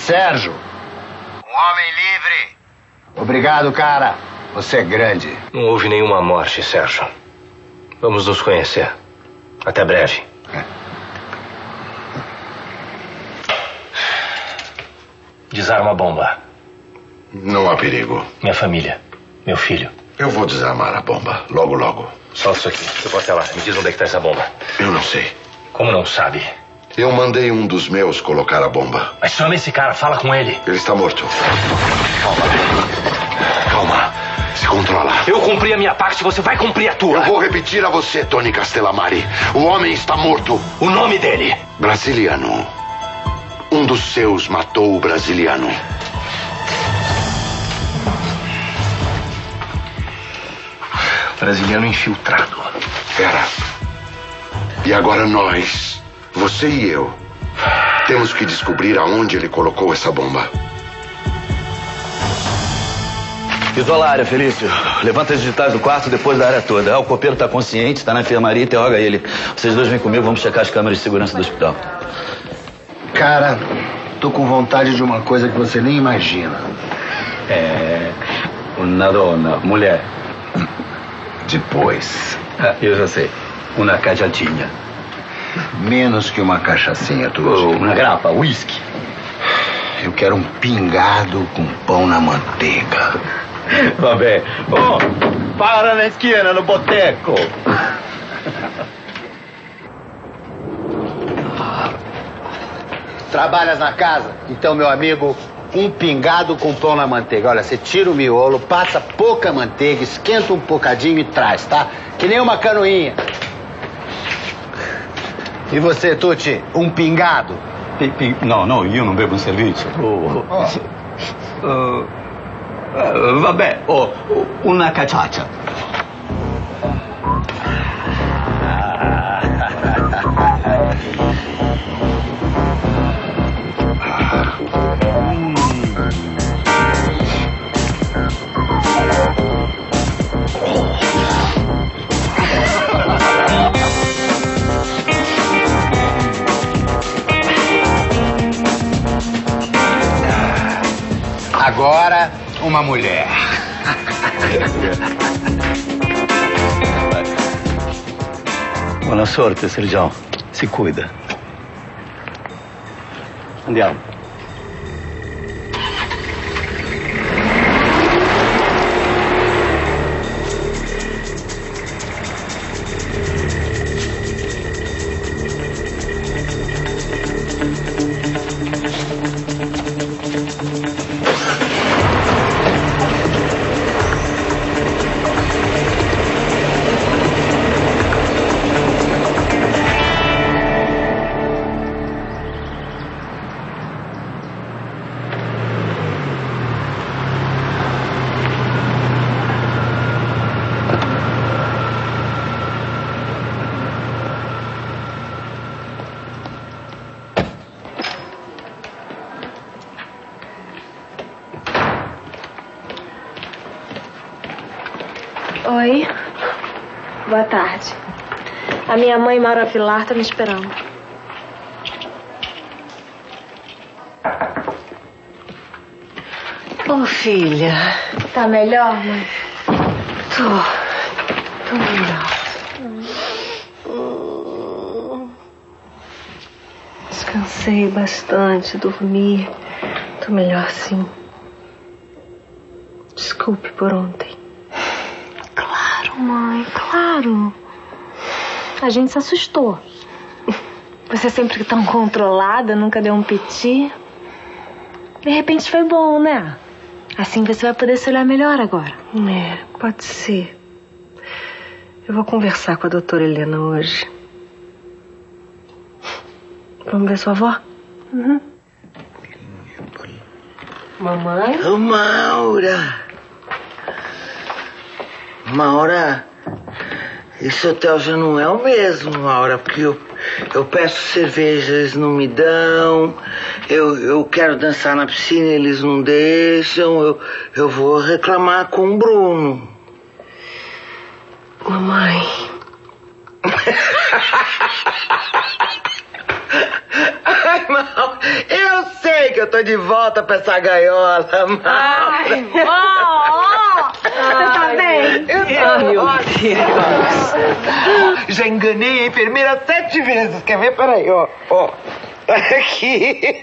Sérgio. Um homem livre. Obrigado, cara. Você é grande. Não houve nenhuma morte, Sérgio. Vamos nos conhecer. Até breve. Desarma a bomba. Não há perigo. Minha família. Meu filho. Eu vou desarmar a bomba. Logo, logo. Solta isso aqui. Eu vou até lá. Me diz onde é que tá essa bomba. Eu não sei. Como não sabe? Eu mandei um dos meus colocar a bomba. Mas chama esse cara. Fala com ele. Ele está morto. Calma. Se controla. Eu cumpri a minha parte. Você vai cumprir a tua. Eu vou repetir a você, Tony Castellamari. O homem está morto. O nome dele? Brasiliano. Um dos seus matou o brasiliano. Brasiliano infiltrado. Era. E agora nós, você e eu, temos que descobrir aonde ele colocou essa bomba. Isola a área, Felício. Levanta as digitais do quarto depois da área toda. O copeiro está consciente, está na enfermaria, interroga ele. Vocês dois vêm comigo, vamos checar as câmeras de segurança do hospital. Cara, tô com vontade de uma coisa que você nem imagina. Uma dona, mulher. Depois. Eu já sei. Uma cachaçinha. Menos que uma cachaçinha, tu. Uma grapa, whisky. Eu quero um pingado com pão na manteiga. Vabbè. Para na esquina, no boteco. Trabalhas na casa? Então, meu amigo, um pingado com pão na manteiga. Olha, você tira o miolo, passa pouca manteiga, esquenta um bocadinho e traz, tá? Que nem uma canoinha. E você, Tucci, um pingado? Não, io non bevo un servizio. Vabbè, una caciaccia. Agora, uma mulher. Buona sorte, Sergião. Se cuida. Andiamo. Oi. Boa tarde. A minha mãe, Maura Pilar, tá me esperando. Ô, filha. Tá melhor, mãe? Tô melhor. Descansei bastante, dormi. Tô melhor, sim. Desculpe por ontem. Claro, mãe, claro. A gente se assustou. Você sempre tão controlada, nunca deu um piti. De repente foi bom, né? Assim você vai poder se olhar melhor agora. Pode ser. Eu vou conversar com a doutora Helena hoje. Vamos ver sua avó? Uhum. Mamãe? Ô, Maura, esse hotel já não é o mesmo, Maura, porque eu peço cerveja, eles não me dão, eu quero dançar na piscina, eles não deixam, eu vou reclamar com o Bruno. Mamãe. Ai, Maura, eu sei sei que eu tô de volta pra essa gaiola, Maura. Ai, vó! Você tá bem? Eu tô ótima. Já enganei a enfermeira 7 vezes. Quer ver? Peraí, ó. Aqui.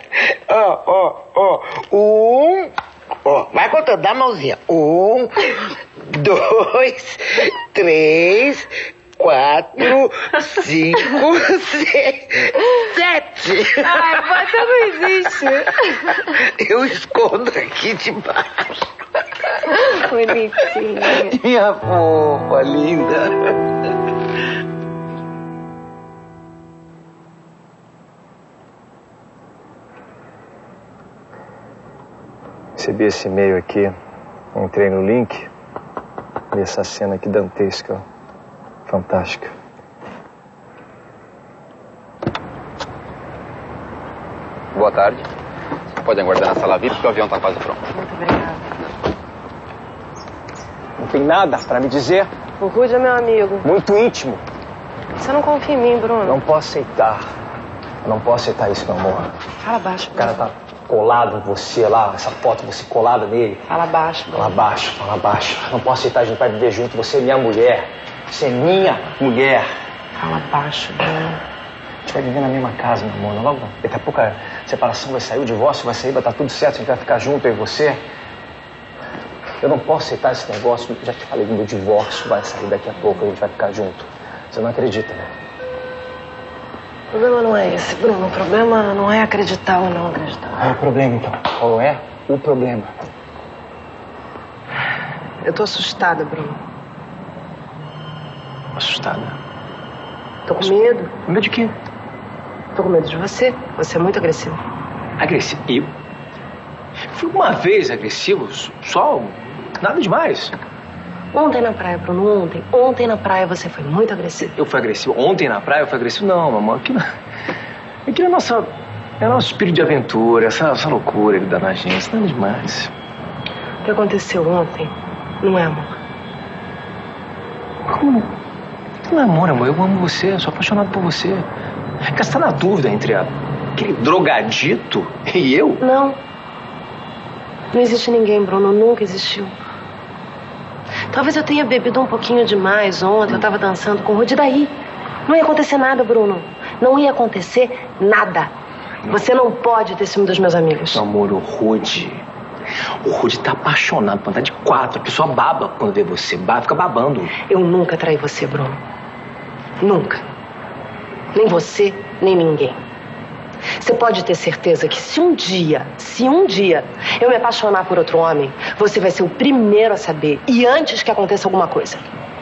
Ó. 1. Ó, vai contando, dá a mãozinha. 1, 2, 3, 4, 5, 6, 7. Ai, você não existe. Eu escondo aqui debaixo. Bonitinha. Minha fofa, linda. Recebi esse e-mail aqui, entrei no link, vi essa cena aqui dantesca, fantástica. Boa tarde. Pode aguardar na sala VIP, porque o avião está quase pronto. Muito obrigada. Não tem nada pra me dizer? O Rude é meu amigo. Muito íntimo. Você não confia em mim, Bruno? Não posso aceitar. Eu não posso aceitar isso, meu amor. Fala baixo, O Bruno. cara tá colado em você lá, essa foto, você colada nele. Fala baixo, Bruno. Fala baixo, fala baixo. Não posso aceitar, a gente vai viver junto. Você é minha mulher. Você é minha mulher. Fala baixo, Bruno. A gente vai viver na mesma casa, meu amor. Logo, daqui a pouco a separação vai sair, o divórcio vai sair, vai estar tudo certo, a gente vai ficar junto, eu e você. Eu não posso aceitar esse negócio. Já te falei, meu divórcio vai sair daqui a pouco, a gente vai ficar junto. Você não acredita, né? O problema não é esse, Bruno. O problema não é acreditar ou não acreditar. Qual é o problema, então? Qual é o problema? Eu tô assustada, Bruno. Assustada. Tô com medo. Com medo de quê? Tô com medo de você. Você é muito agressivo. Agressivo? Eu? Fui uma vez agressivo, só nada demais. Ontem na praia, Bruno, ontem na praia você foi muito agressivo. Eu fui agressivo? Ontem na praia eu fui agressivo? Não, mamãe. Aquilo é nosso espírito de aventura, essa loucura que dá na gente, nada demais. O que aconteceu ontem não é amor. Como não? Não é amor, eu amo você, sou apaixonado por você. Você tá na dúvida entre aquele drogadito e eu? Não. Não existe ninguém, Bruno. Nunca existiu. Talvez eu tenha bebido um pouquinho demais ontem. Eu tava dançando com o Rude. Daí não ia acontecer nada, Bruno. Não ia acontecer nada. Você não pode ter ciúme dos meus amigos. Amor, o Rude tá apaixonado, tá de 4. A pessoa baba quando vê você, fica babando. Eu nunca traí você, Bruno. Nunca. Nem você, nem ninguém. Você pode ter certeza que se um dia eu me apaixonar por outro homem, você vai ser o primeiro a saber. E antes que aconteça alguma coisa.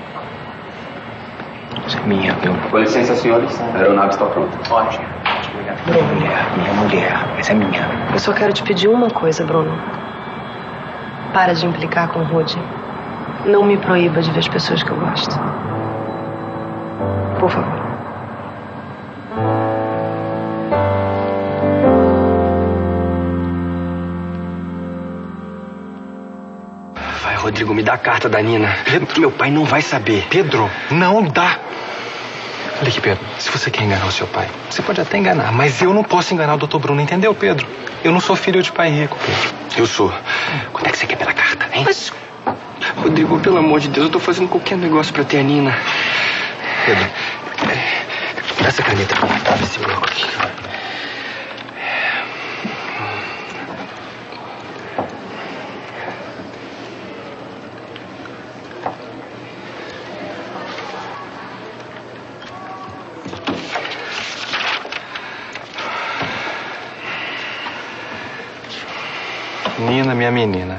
Você é minha, meu. Com licença, senhores. A aeronave está pronta. Ótimo. Minha mulher. Essa é minha. Eu só quero te pedir uma coisa, Bruno. Para de implicar com o Rude. Não me proíba de ver as pessoas que eu gosto. Por favor. Vai, Rodrigo, me dá a carta da Nina. Pedro, meu pai não vai saber. Pedro, não dá. Olha aqui, Pedro, se você quer enganar o seu pai, você pode até enganar, mas eu não posso enganar o Dr. Bruno, entendeu, Pedro? Eu não sou filho de pai rico, Pedro. Eu sou. Quanto é que você quer pela carta, hein? Mas, Rodrigo, pelo amor de Deus, eu tô fazendo qualquer negócio pra ter a Nina. Pedro, dá essa caneta pra mim, abre esse bloco aqui. Nina, minha menina,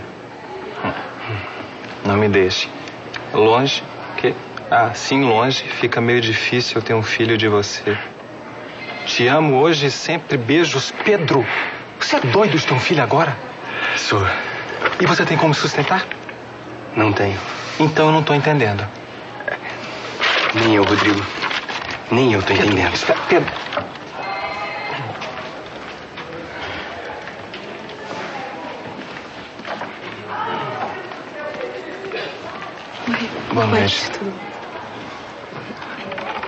não me deixe. Longe, que assim longe fica meio difícil eu ter um filho de você. Te amo hoje e sempre, beijos. Pedro, você é doido de ter um filho agora? Sou. E você tem como sustentar? Não tenho. Então eu não tô entendendo. Nem eu, Rodrigo. Nem eu tô entendendo. Pedro. Boa noite.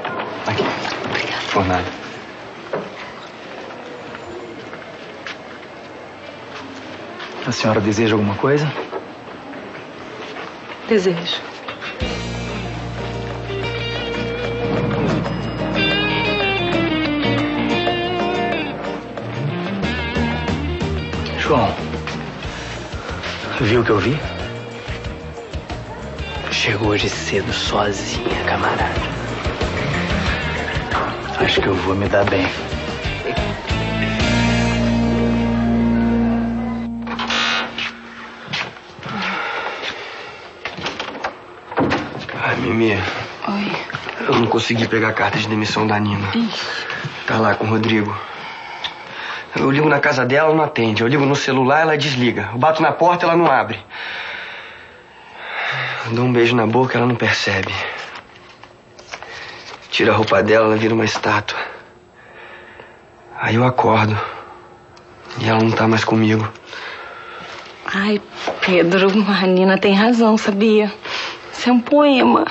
Aqui. Obrigada. Por nada. A senhora deseja alguma coisa? Desejo. João, viu o que eu vi? Chegou hoje cedo sozinha, camarada. Acho que eu vou me dar bem. Ai, Mimi. Oi. Eu não consegui pegar a carta de demissão da Nina. Tá lá com o Rodrigo. Eu ligo na casa dela, ela não atende. Eu ligo no celular, ela desliga. Eu bato na porta, ela não abre. Eu dou um beijo na boca, ela não percebe. Tiro a roupa dela, ela vira uma estátua. Aí eu acordo. E ela não tá mais comigo. Ai, Pedro, a Nina tem razão, sabia? Isso é um poema.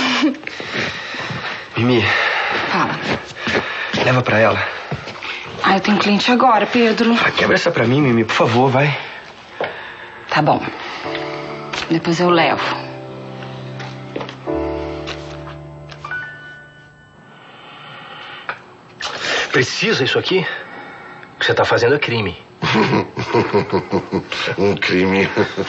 Mimi. Fala. Leva pra ela. Ah, eu tenho cliente agora, Pedro. Ah, quebra essa pra mim, Mimi, por favor, vai. Tá bom. Depois eu levo. Precisa isso aqui? O que você tá fazendo é crime. Um crime.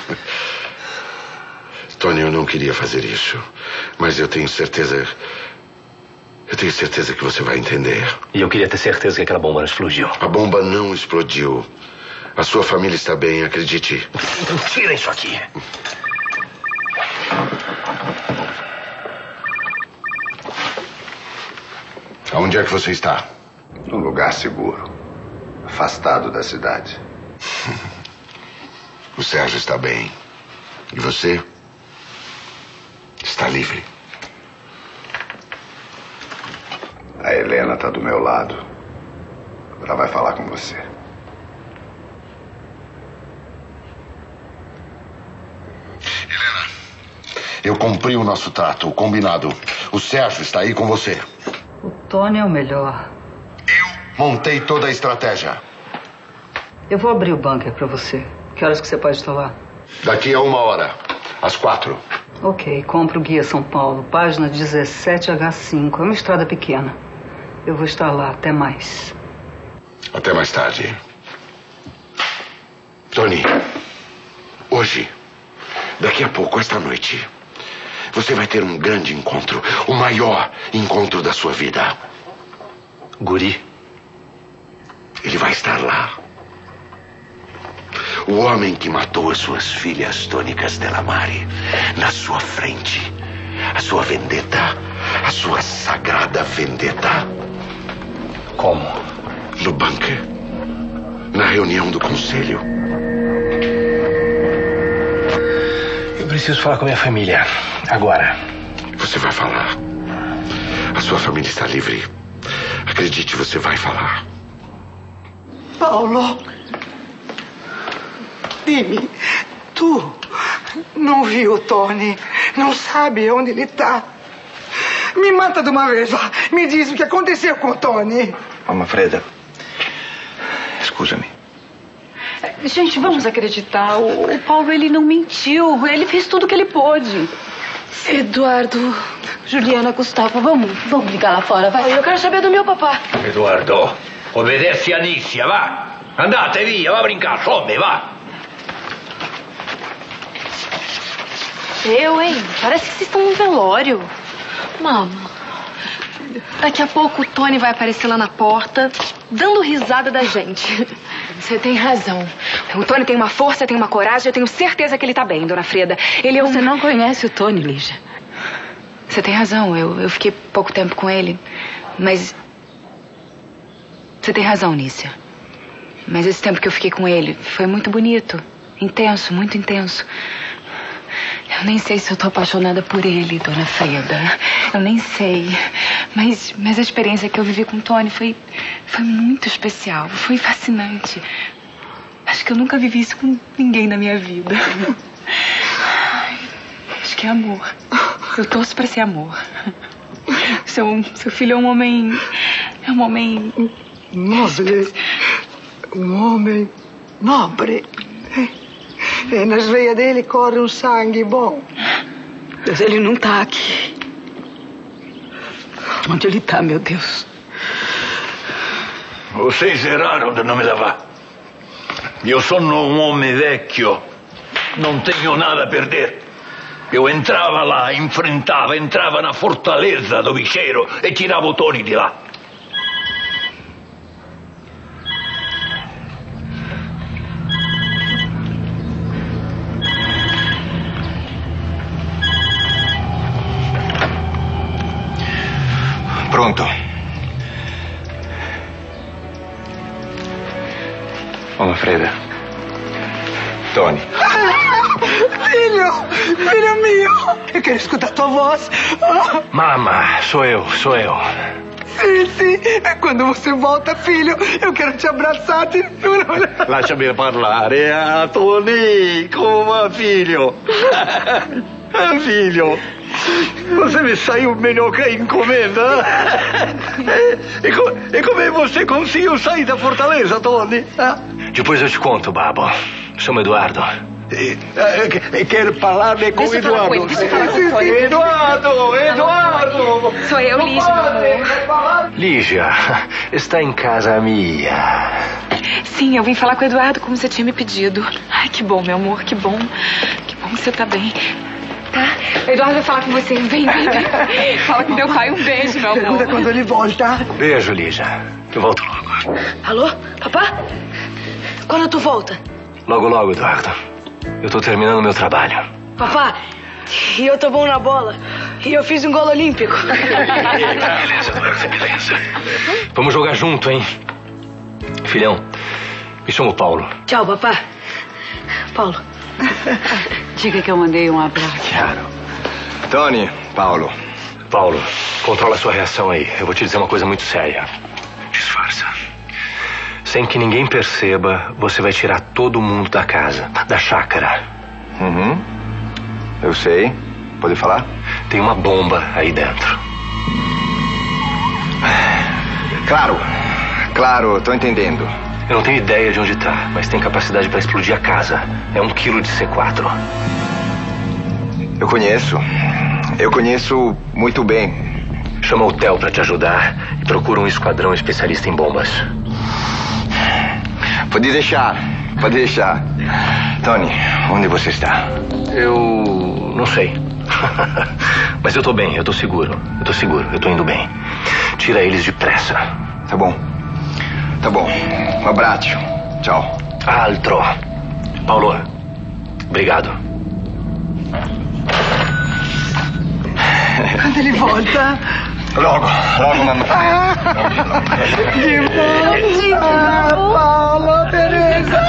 Tony, eu não queria fazer isso. Mas eu tenho certeza... Eu tenho certeza que você vai entender. E eu queria ter certeza que aquela bomba não explodiu. A bomba não explodiu. A sua família está bem, acredite. Então tira isso aqui. Onde é que você está? Num lugar seguro. Afastado da cidade. O Sérgio está bem. E você? Está livre. A Helena está do meu lado. Ela vai falar com você. Helena, eu cumpri o nosso trato, o combinado. O Sérgio está aí com você. O Tony é o melhor. Montei toda a estratégia. Eu vou abrir o bunker para você. Que horas que você pode estar lá? Daqui a 1 hora, às 4. Ok, compra o Guia São Paulo, página 17H5. É uma estrada pequena. Eu vou estar lá. Até mais. Até mais tarde. Tony, hoje, daqui a pouco, esta noite, você vai ter um grande encontro. O maior encontro da sua vida. Guri? Ele vai estar lá. O homem que matou as suas filhas, Tony Castellamare, na sua frente. A sua vendetta. A sua sagrada vendetta. Como? No bunker. Na reunião do conselho. Eu preciso falar com a minha família. Agora. Você vai falar. A sua família está livre. Acredite, você vai falar. Paulo, dime, tu não viu o Tony? Não sabe onde ele está? Me mata de uma vez, vá. Me diz o que aconteceu com o Tony. Mamma Freda, escusa-me. Gente, vamos acreditar. O Paulo, ele não mentiu. Ele fez tudo o que ele pôde. Eduardo, Juliana, Gustavo, vamos ligar lá fora, vai. Eu quero saber do meu papá. Eduardo, obedece a Nícia, va. Andate via, va a brincar, some, va. Hein? Parece que vocês estão num velório. Mama, daqui a pouco o Tony vai aparecer lá na porta, dando risada da gente. Você tem razão. O Tony tem uma força, tem uma coragem. Eu tenho certeza que ele tá bem, dona Freda. Você não conhece o Tony, Lígia. Você tem razão. Eu fiquei pouco tempo com ele. Mas... Você tem razão, Nícia. Mas esse tempo que eu fiquei com ele foi muito bonito. Intenso, muito intenso. Eu nem sei se eu tô apaixonada por ele, dona Freda. Eu nem sei. Mas a experiência que eu vivi com o Tony foi muito especial. Foi fascinante. Acho que eu nunca vivi isso com ninguém na minha vida. Ai, acho que é amor. Eu torço pra ser amor. Seu filho é um homem... Nobre. Um homem nobre. E nas veias dele corre um sangue bom. Deus, ele não tá aqui. Onde ele tá, meu Deus? Vocês erraram de não me levar. Eu sou um homem vecchio. Não tenho nada a perder. Eu entrava lá, entrava na fortaleza do bicheiro e tirava o Tony de lá. Pronto. Ô, Manfreda. Tony. Filho meu, eu quero escutar tua voz. Mamma, sou eu. Sim. Quando você volta, filho, eu quero te abraçar de novo. Lasciami parlare, Tony, come figlio. Figlio, você me saiu melhor que a encomenda. E como você conseguiu sair da fortaleza, Tony? Depois eu te conto, Babo. Chamo Eduardo. Quero falar com o Eduardo. Eduardo! Sou eu, Lígia, meu amor. Lígia, está em casa minha. Sim, eu vim falar com o Eduardo como você tinha me pedido. Ai, que bom, meu amor, que bom. Que bom que você tá bem. Tá? O Eduardo vai falar com você. Vem. Fala com meu pai. Um beijo, meu amor. Pergunta quando ele volta. Beijo, Lígia. Eu volto logo. Alô? Papá? Quando tu volta? Logo, Eduardo. Eu tô terminando meu trabalho. Papá, e eu tô bom na bola. E eu fiz um gol olímpico. Beleza, Eduardo, beleza. Vamos jogar junto, hein? Filhão, me chamo Paulo. Tchau, papá. Paulo. Diga que eu mandei um abraço. Claro. Tony, Paulo, controla a sua reação aí. Eu vou te dizer uma coisa muito séria. Disfarça. Sem que ninguém perceba, você vai tirar todo mundo da casa, da chácara. Eu sei. Pode falar? Tem uma bomba aí dentro. Claro, tô entendendo. Eu não tenho ideia de onde tá, mas tem capacidade para explodir a casa. É 1 quilo de C4. Eu conheço muito bem. Chama o Theo para te ajudar e procura um esquadrão especialista em bombas. Pode deixar. Tony, onde você está? Eu não sei. Mas eu tô bem, eu tô seguro. Eu tô indo bem. Tira eles depressa. Tá bom. Um abraço. Tchau. Altro. Paulo, obrigado. Quando ele volta... Logo, mamãe. De novo. Paulo, Teresa.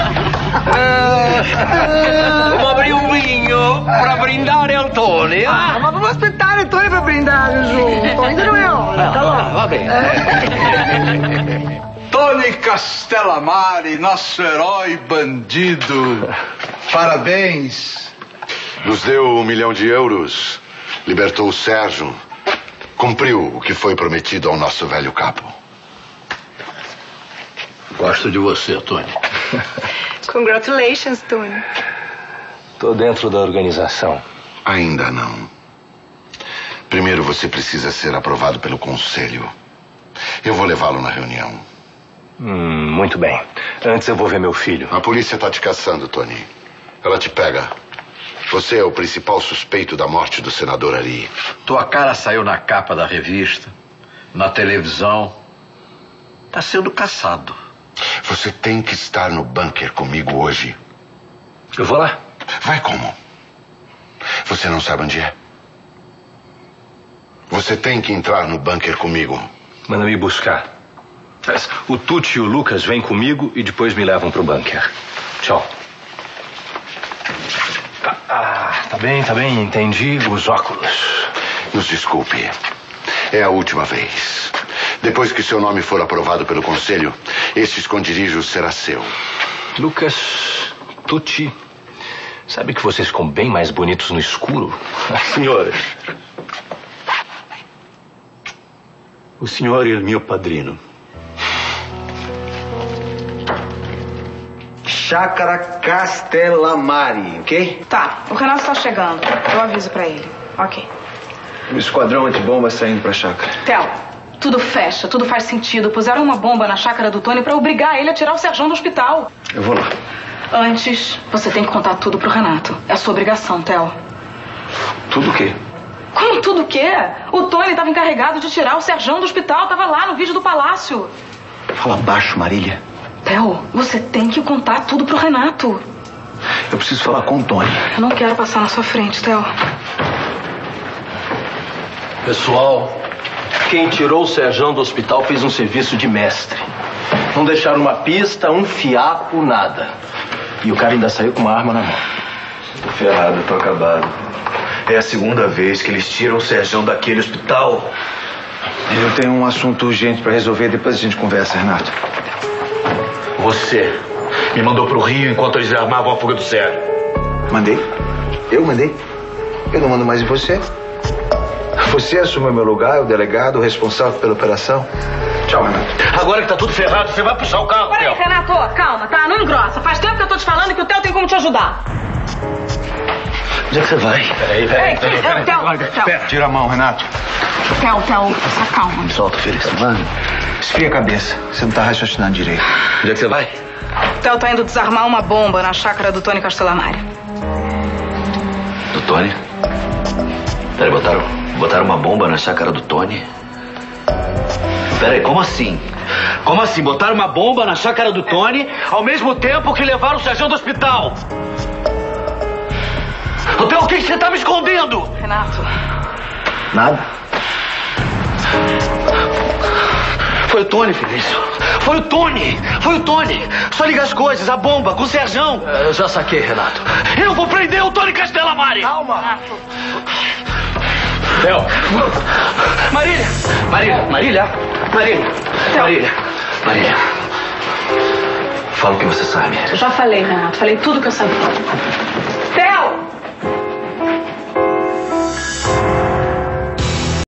Vamos abrir um vinho para brindare al Tony. Mas vamos aspettare Tony per brindare junto. Ainda não é hora, tá bom? Va bene. Tony Castellamare, nosso herói bandido. Parabéns. Nos deu €1 milhão, libertou o Sérgio, cumpriu o que foi prometido ao nosso velho capo. Gosto de você, Tony. Congratulations, Tony. Tô dentro da organização. Ainda não. Primeiro você precisa ser aprovado pelo conselho. Eu vou levá-lo na reunião. Muito bem. Antes eu vou ver meu filho. A polícia tá te caçando, Tony. Ela te pega. Você é o principal suspeito da morte do senador Ari. Tua cara saiu na capa da revista, na televisão. Tá sendo caçado. Você tem que estar no bunker comigo hoje. Eu vou lá. Vai como? Você não sabe onde é? Você tem que entrar no bunker comigo. Manda me buscar. O Tucci e o Lucas vêm comigo e depois me levam pro bunker. Tchau. Tá bem, entendi. Os óculos. Nos desculpe. É a última vez. Depois que seu nome for aprovado pelo conselho, esse esconderijo será seu. Lucas, Tucci, sabe que vocês ficam bem mais bonitos no escuro? Senhores, o senhor é o meu padrino. Chácara Castellamare, ok? Tá, o Renato tá chegando. Eu aviso pra ele. Ok. O esquadrão antibomba saindo pra chácara. Theo, tudo fecha, tudo faz sentido. Puseram uma bomba na chácara do Tony pra obrigar ele a tirar o Serjão do hospital. Eu vou lá. Antes, você tem que contar tudo pro Renato. É a sua obrigação, Theo. Tudo o quê? Como tudo o quê? O Tony estava encarregado de tirar o Serjão do hospital. Tava lá no vídeo do palácio. Fala baixo, Marília. Theo, você tem que contar tudo pro Renato. Eu preciso falar com o Tony. Eu não quero passar na sua frente, Theo. Pessoal, quem tirou o Serjão do hospital fez um serviço de mestre. Não deixaram uma pista, um fiapo, nada. E o cara ainda saiu com uma arma na mão. Tô ferrado, tô acabado. É a segunda vez que eles tiram o Serjão daquele hospital. Eu tenho um assunto urgente pra resolver, depois a gente conversa, Renato. Você me mandou pro Rio enquanto eles armavam a fuga do Sérgio. Mandei? Eu mandei? Eu não mando mais em você. Você assumiu meu lugar, é o delegado, o responsável pela operação. Tchau, Renato. Agora que tá tudo ferrado, você vai puxar o carro, Theo. Peraí, Renato, calma, tá? Não engrossa. Faz tempo que eu tô te falando que o Theo tem como te ajudar. Onde é que você vai? Peraí. Theo. Tira a mão, Renato. Theo, se acalma. Me solta, Felício. Mano. Esfria a cabeça. Você não tá raciocinando direito. Onde é que você vai? Theo tá indo desarmar uma bomba na chácara do Tony Castellamare. Do Tony? Peraí, botaram uma bomba na chácara do Tony? Peraí, como assim? Como assim? Botaram uma bomba na chácara do Tony ao mesmo tempo que levaram o Serjão do hospital? Então o que você tá me escondendo? Renato. Nada. Foi o Tony, Felício. Foi o Tony. Só liga as coisas, a bomba com o Serjão. Eu já saquei, Renato. Eu vou prender o Tony Castellamare. Calma. Renato. Theo. Marília. Fala o que você sabe. Eu já falei, Renato. Falei tudo que eu sabia.